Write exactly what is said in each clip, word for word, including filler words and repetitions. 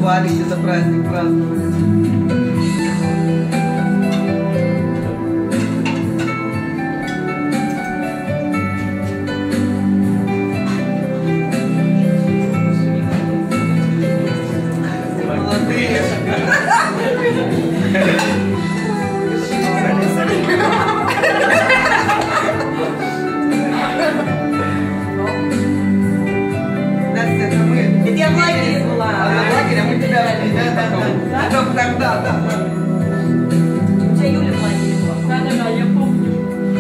Вали где-то праздник празднует. Да, да, да. У тебя Юля в лагере была? Да, да, да, я помню.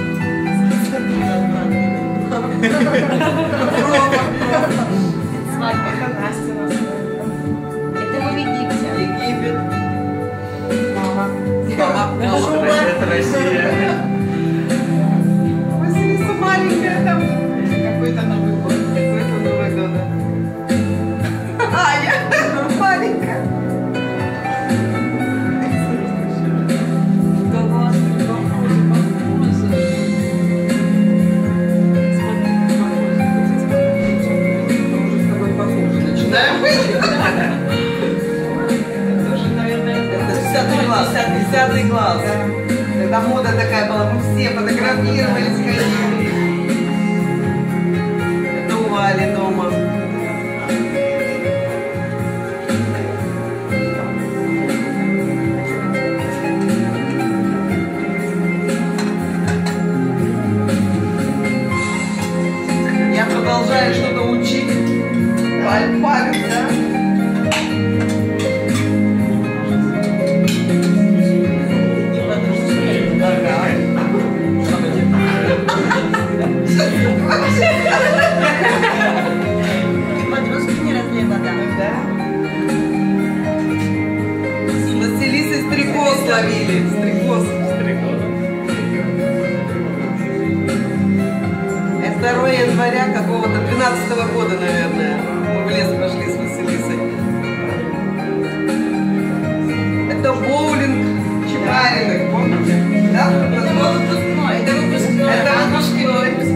Свадьба, это Настя нас. Это мы в Египте. Египет. Мама. Мама. Это Россия. Василиса маленькая там. Какой-то Новый год. Какой-то Новый год, да. А, я маленькая. Десятый глаз. Это мода такая была, мы все фотографировались, ходили. Это у Вали дома. Я продолжаю что-то учить. Палец, да? Подростки не разлей вода. Василисы стрекоз ловили. Стрекоз. Это второе января какого-то двенадцатого года, наверное. Мы в лес пошли с Василисой. Это боулинг Чапариных, помните? Да? Это выпускной. Это выпускной. Это выпускной.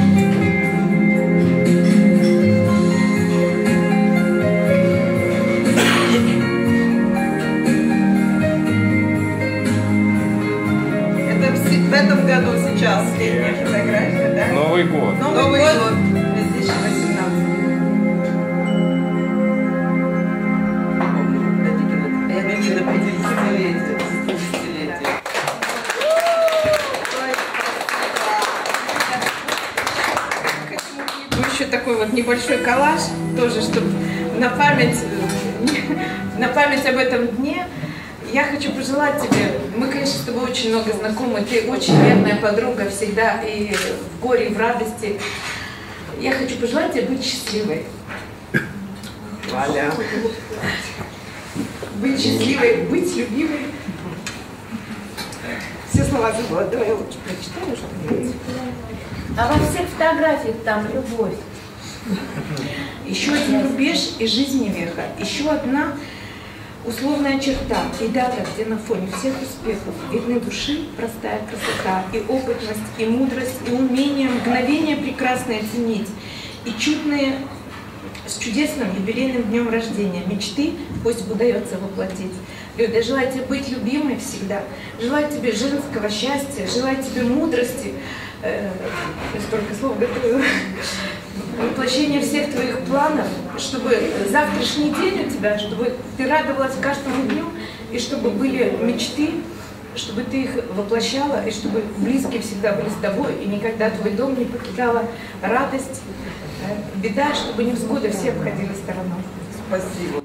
В этом году сейчас летняя фотография, да? Новый год. Новый, Новый год. год. две тысячи восемнадцатый. Я видела пятидесятилетие. Ну, еще такой вот небольшой коллаж, тоже, чтобы на память, на память об этом дне. Я хочу пожелать тебе, мы, конечно, с тобой очень много знакомы, ты очень верная подруга всегда и в горе, и в радости. Я хочу пожелать тебе быть счастливой. Валя. Быть счастливой, быть любимой. Все слова забыла, давай я лучше прочитаю что-нибудь. А во всех фотографиях там любовь. Еще один рубеж и жизни века, еще одна условная черта и дата, где на фоне всех успехов видны души, простая красота, и опытность, и мудрость, и умение мгновение прекрасное ценить, и чудные, с чудесным юбилейным днем рождения, мечты пусть удается воплотить. Люда, желаю тебе быть любимой всегда, желаю тебе женского счастья, желаю тебе мудрости, э, я столько слов готовила, воплощение всех твоих планов, чтобы завтрашний день у тебя, чтобы ты радовалась каждому дню, и чтобы были мечты, чтобы ты их воплощала, и чтобы близкие всегда были с тобой, и никогда твой дом не покидала радость, беда, чтобы невзгоды все обходили стороной. Спасибо.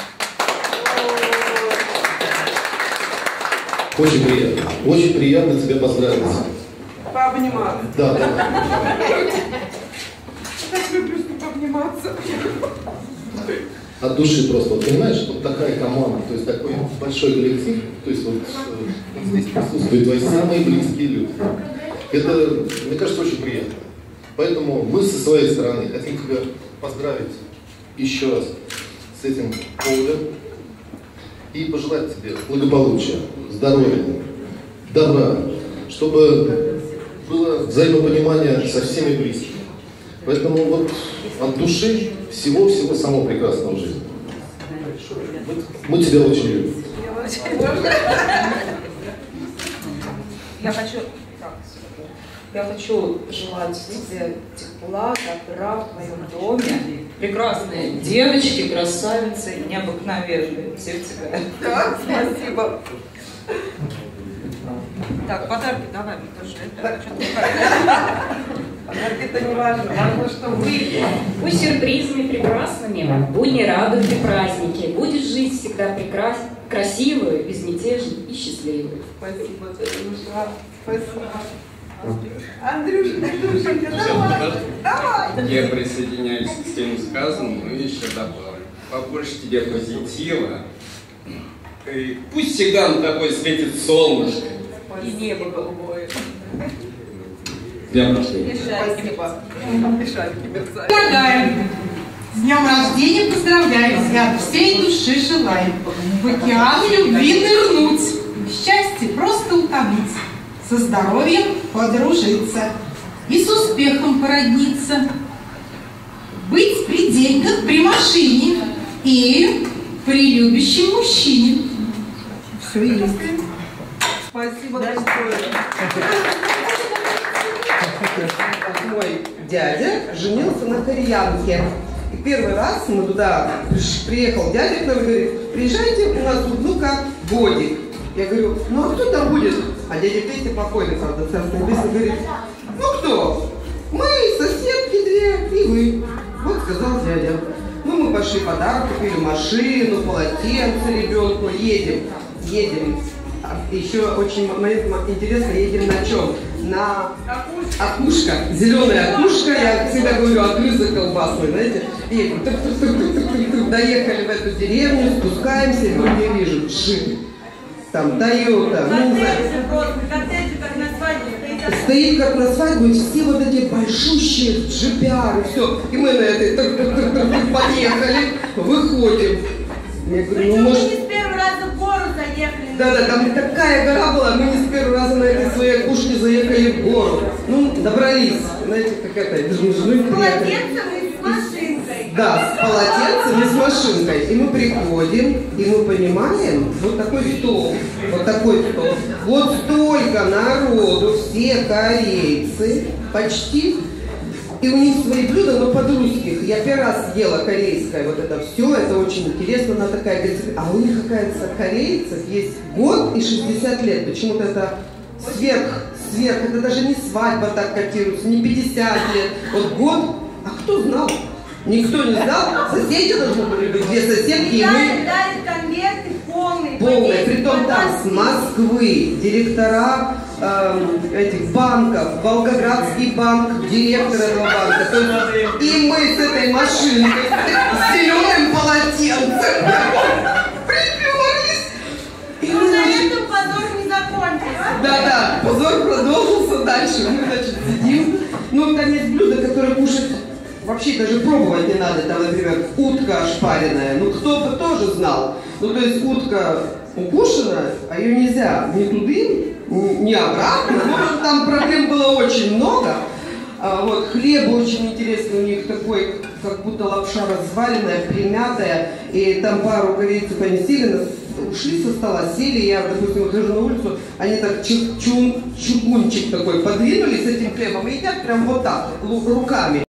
Очень приятно. Очень приятно тебя поздравить. Пообниматься. Да, да. Так люблю с тобой обниматься. От души просто. Вот понимаешь, вот такая команда, то есть такой большой коллектив, то есть вот э, здесь присутствуют твои самые близкие люди. Это, мне кажется, очень приятно. Поэтому мы со своей стороны хотим тебя поздравить еще раз с этим поводом и пожелать тебе благополучия, здоровья, добра, чтобы было взаимопонимание со всеми близкими. Поэтому вот от души всего-всего самого прекрасного в жизни. Мы тебя очень любим. Я хочу, я хочу желать тебе тепла, добра в твоем доме. Прекрасные девочки, красавицы, необыкновенные. Всех тебя. Да, спасибо. Так, подарки давай, тоже. Подарки-то не важно, важно, что вы. Будь сюрпризами прекрасными, будни радуют и праздники. Будешь жить всегда прекрас... красивую, безмятежной и счастливой. Спасибо, Андрюша. Спасибо. Андрюша, Андрюшенька, давай, давай. Я присоединяюсь к тем сказанным, но еще добавлю. Побольше тебе позитива. И пусть всегда на тобой светит солнышко. И небо голубое. Днем рождения. Спасибо. Мешальки мерцают. Поздравляем! С днем рождения поздравляем! Свят всей души желаем! В океан любви нырнуть, в счастье просто утонуть, со здоровьем подружиться и с успехом породниться, быть при деньгах, при машине и при любящем мужчине. Все есть. Спасибо большое. Мой дядя женился на кореянке. И первый раз мы туда приехал дядя к нам и говорит: приезжайте, у нас тут, ну как, годик. Я говорю: ну а кто там будет? А дядя Петя покойный, правда, царство небесное, говорит: ну кто? Мы, соседки две, и вы. Вот сказал дядя. Ну мы пошли подарок, купили машину, полотенце ребенку, едем, едем. Еще очень момент интересно, едем на чем? На окушка, зеленая окушка, я всегда говорю, огрызок колбасный, знаете, едем, тук -тук -тук -тук -тук -тук, доехали в эту деревню, спускаемся, и вроде вижу, джип, там, Тойота, ну не знаю, стоит как на свадьбе, все вот эти большущие джипяры, все, и мы на этой тук -тук -тук -тук -тук подъехали, выходим, я говорю, ну может... Да-да, там такая гора была, мы не с первого раза на этой своей окушке заехали в гору. Ну, добрались, знаете, как это, даже не женой приехали. С полотенцем и с машинкой. Да, с полотенцем и с машинкой. И мы приходим, и мы понимаем, вот такой стол, вот такой стол. Вот столько народу, все корейцы, почти. И у них свои блюда, но под-русских. Я первый раз ела корейское, вот это все, это очень интересно, она такая, говорит, а у них, оказывается, корейцев есть год и шестьдесят лет. Почему-то это сверх, сверх, это даже не свадьба так котируется, не пятьдесят лет. Вот год, а кто знал? Никто не знал, соседи должны были быть, две соседки, и мы... конверты полные. Полные, притом там с Москвы, директора э, этих банков, Волгоградский банк, директор этого банка. То есть, и мы с этой машинкой, с зеленым полотенцем приперлись. И Ну, мы, на значит, этом позор не закончился. да-да, позор продолжился дальше. Мы, значит, сидим. Ну, там есть блюда, которые кушать вообще даже пробовать не надо. Там, например, утка ошпаренная. Ну, кто бы тоже знал. Ну, то есть утка укушена, а ее нельзя ни туды, ни обратно. Ну, там проблем было очень много. А, вот, хлеб очень интересный у них такой, как будто лапша разваленная, примятая. И там пару корейцев они сели, ушли со стола, сели, я, допустим, выхожу на улицу, они так чугунчик такой подвинули с этим хлебом и едят прям вот так, руками.